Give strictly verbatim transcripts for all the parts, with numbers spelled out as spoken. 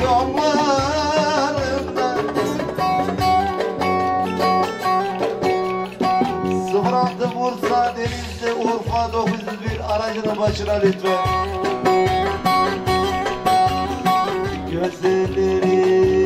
yollarında. sıfır altı Bursa Denizli Urfa dokuz yüz bir aracının başına lütfen. Gözleri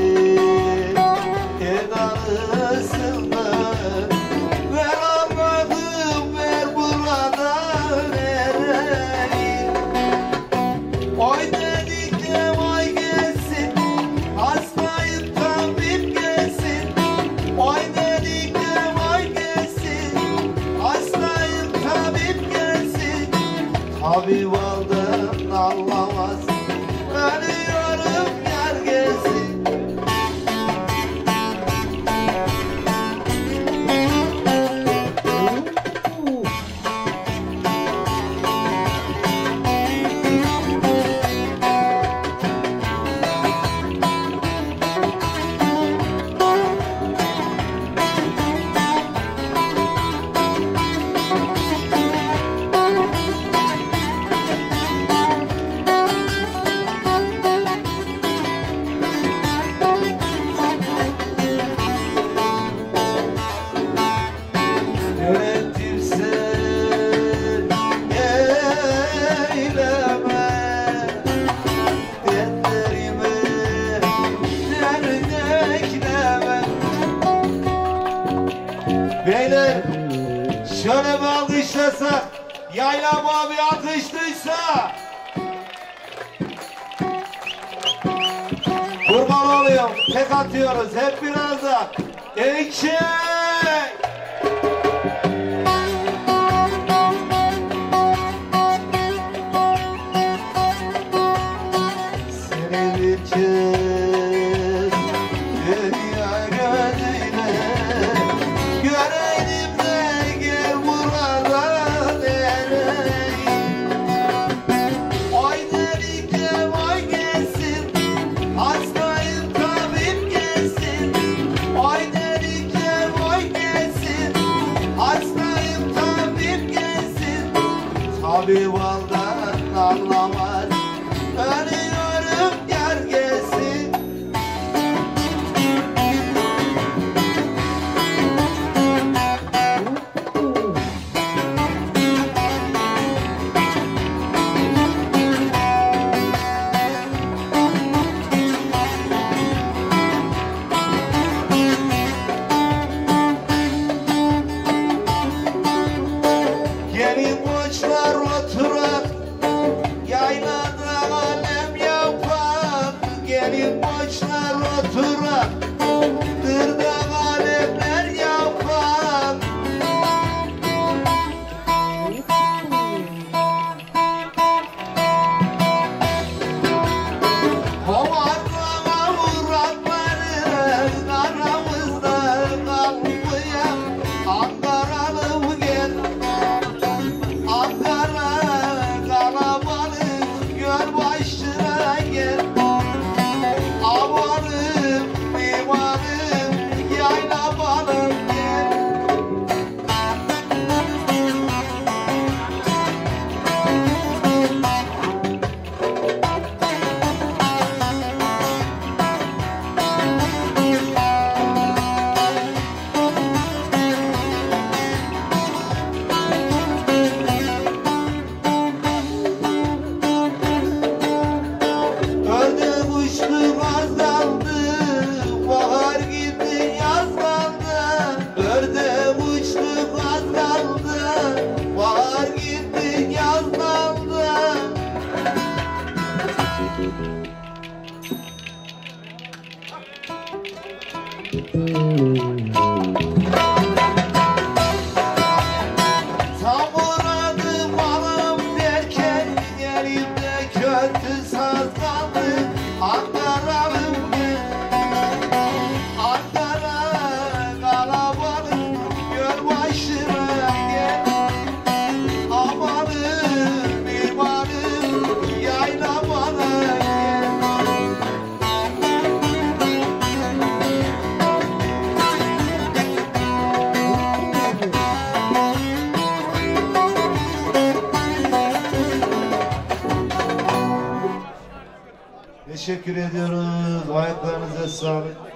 edalısında ver Allah'ım ver burada nereye. Oy dedik de vay gelsin, hastayım tabip gelsin. Oy dedik de vay gelsin, hastayım tabip gelsin. Tabip aldım anlamaz, ölüyorum yar gelsin. Beyler şöyle bir alkışlasak, Yaylam abi alkışlıysa kurban olayım, tek atıyoruz hep birazdan. İki seni bir kez dünya gözüyle göreydim de gel burada nereye. Oy dedik de vay gelsin, hastayım tabip gelsin. Oy dedik de vay gelsin, hastayım tabip gelsin. Tabip aldan anlamaz, ölüyorum yar gelsin. Gelin boşlar oturak, yaylada alem yapar. Gelin boşlar oturak, kırda alemler yapar. Hovarlama vuranların aramızda kalmayan Ankaralı gel. Ankara kalabalık gör başına gel. Avarım mimarım yayla balım gel. Öldüm uçtum az kaldı, bahar gitti yaz kaldı. Öldüm uçtum az kaldı, bahar gitti yaz kaldı. Tam uğradım alım derken elimde kötü saz kaldı. Ankara'lım gel, Ankara kalabalık gör başına gel. Amanım mimarım yayla bana gel. Teşekkür ediyoruz. Ayaklarınıza sağlık.